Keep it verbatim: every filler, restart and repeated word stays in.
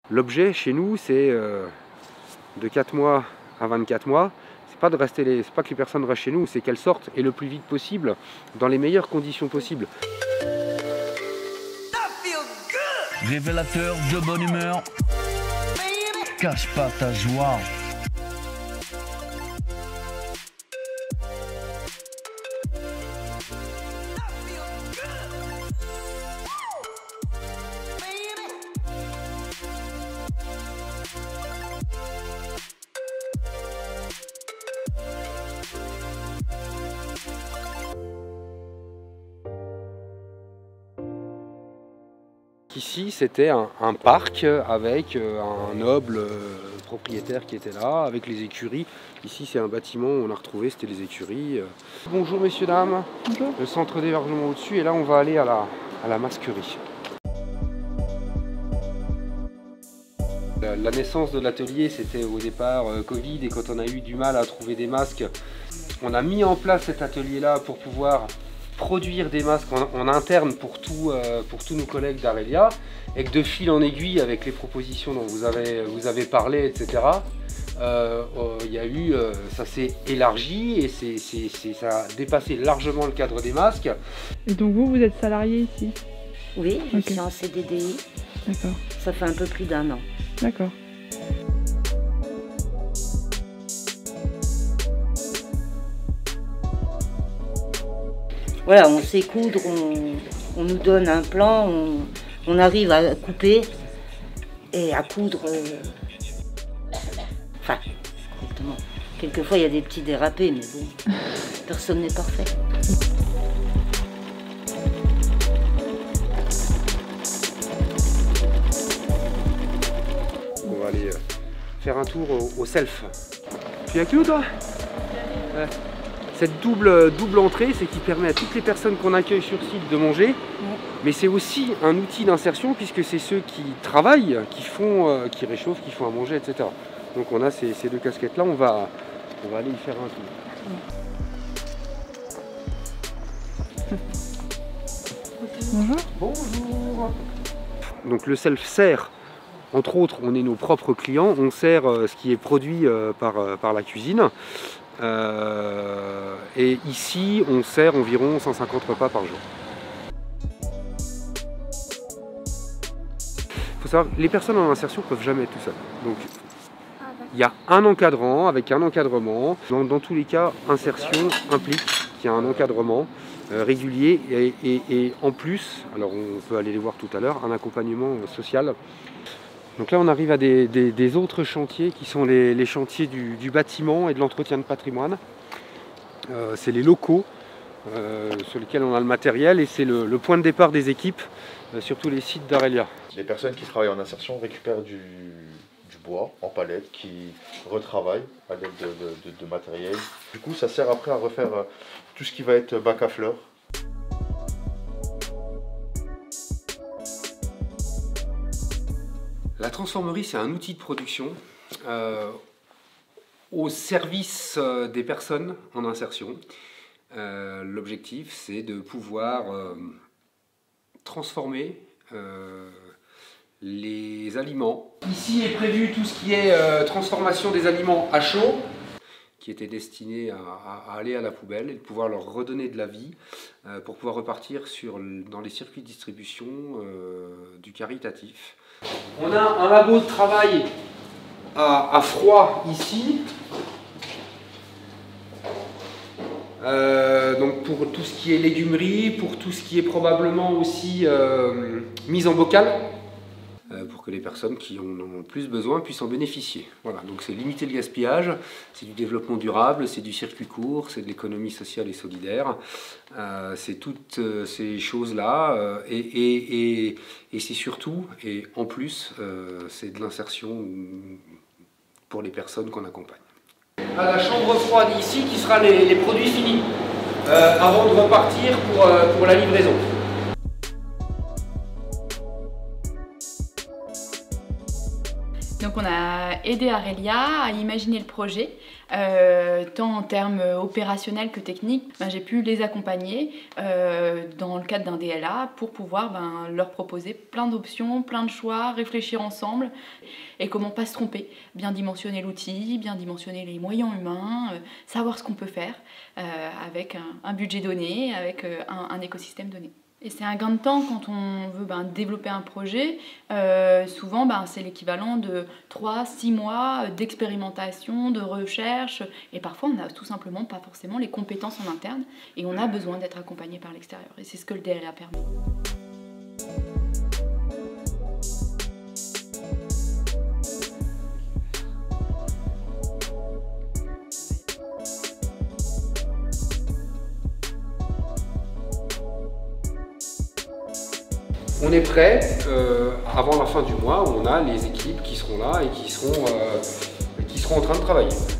L'objet chez nous, c'est euh, de quatre mois à vingt-quatre mois. C'est pas de rester les, c'est pas que les personnes restent chez nous, c'est qu'elles sortent et le plus vite possible, dans les meilleures conditions possibles. Révélateur de bonne humeur, cache pas ta joie. Ici, c'était un, un parc avec un noble propriétaire qui était là, avec les écuries. Ici, c'est un bâtiment où on a retrouvé, c'était les écuries. Bonjour messieurs, dames. Bonjour. Le centre d'hébergement au-dessus, et là, on va aller à la, à la masquerie. La, la naissance de l'atelier, c'était au départ euh, Covid, et quand on a eu du mal à trouver des masques, on a mis en place cet atelier-là pour pouvoir produire des masques en, en interne pour, tout, euh, pour tous nos collègues d'Arelia, et que de fil en aiguille, avec les propositions dont vous avez, vous avez parlé, et cetera, euh, euh, y a eu, euh, ça s'est élargi et c'est, c'est, c'est, ça a dépassé largement le cadre des masques. Et donc vous, vous êtes salarié ici? Oui, je okay. suis en C D D I. D'accord. Ça fait un peu plus d'un an. D'accord. Voilà, on sait coudre, on, on nous donne un plan, on, on arrive à couper et à coudre. Euh, enfin, exactement. Quelquefois, il y a des petits dérapés, mais bon, personne n'est parfait. On va aller faire un tour au, au self. Tu viens avec nous, toi? Ouais. Cette double, double entrée, c'est qui permet à toutes les personnes qu'on accueille sur site de manger, ouais. Mais c'est aussi un outil d'insertion puisque c'est ceux qui travaillent, qui font, euh, qui réchauffent, qui font à manger, et cetera. Donc on a ces, ces deux casquettes-là, on va, on va aller y faire un tour. Bonjour. Bonjour. Donc le self sert, entre autres, on est nos propres clients, on sert euh, ce qui est produit euh, par, euh, par la cuisine. Euh, et ici, on sert environ cent cinquante repas par jour. Il faut savoir, les personnes en insertion ne peuvent jamais être tout seules. Donc, il y a un encadrant avec un encadrement. Dans, dans tous les cas, insertion implique qu'il y a un encadrement euh, régulier et, et, et en plus, alors on peut aller les voir tout à l'heure, un accompagnement social. Donc là, on arrive à des, des, des autres chantiers qui sont les, les chantiers du, du bâtiment et de l'entretien de patrimoine. Euh, c'est les locaux euh, sur lesquels on a le matériel et c'est le, le point de départ des équipes euh, sur tous les sites d'Arelia. Les personnes qui travaillent en insertion récupèrent du, du bois en palette qui retravaillent à l'aide de, de, de, de matériel. Du coup, ça sert après à refaire euh, tout ce qui va être bac à fleurs. La transformerie, c'est un outil de production euh, au service euh, des personnes en insertion. Euh, L'objectif, c'est de pouvoir euh, transformer euh, les aliments. Ici est prévu tout ce qui est euh, transformation des aliments à chaud, qui étaient destinés à, à, à aller à la poubelle et de pouvoir leur redonner de la vie euh, pour pouvoir repartir sur, dans les circuits de distribution euh, du caritatif. On a un labo de travail à, à froid ici, euh, donc pour tout ce qui est légumerie, pour tout ce qui est probablement aussi euh, mise en bocal, euh, pour que les personnes qui en ont le plus besoin puissent en bénéficier. Voilà, donc c'est limiter le gaspillage, c'est du développement durable, c'est du circuit court, c'est de l'économie sociale et solidaire, euh, c'est toutes euh, ces choses-là, euh, et, et, et, et c'est surtout, et en plus, euh, c'est de l'insertion pour les personnes qu'on accompagne. À la chambre froide ici, qui sera les, les produits finis, euh, avant de repartir pour, euh, pour la livraison. Donc on a aidé Arelia à imaginer le projet, euh, tant en termes opérationnels que techniques. Ben, j'ai pu les accompagner euh, dans le cadre d'un D L A pour pouvoir ben, leur proposer plein d'options, plein de choix, réfléchir ensemble et comment pas se tromper. Bien dimensionner l'outil, bien dimensionner les moyens humains, euh, savoir ce qu'on peut faire euh, avec un, un budget donné, avec euh, un, un écosystème donné. Et c'est un gain de temps quand on veut ben, développer un projet. Euh, souvent, ben, c'est l'équivalent de trois à six mois d'expérimentation, de recherche. Et parfois, on n'a tout simplement pas forcément les compétences en interne. Et on a besoin d'être accompagné par l'extérieur. Et c'est ce que le D L A permet. On est prêt euh, avant la fin du mois où on a les équipes qui seront là et qui seront, euh, qui seront en train de travailler.